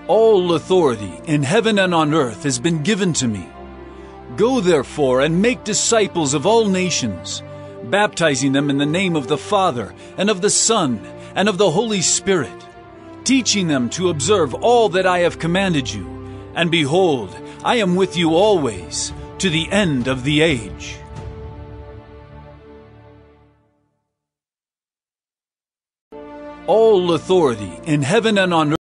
All authority in heaven and on earth has been given to me. Go therefore and make disciples of all nations, baptizing them in the name of the Father, and of the Son, and of the Holy Spirit, teaching them to observe all that I have commanded you. And behold, I am with you always, to the end of the age. All authority in heaven and on earth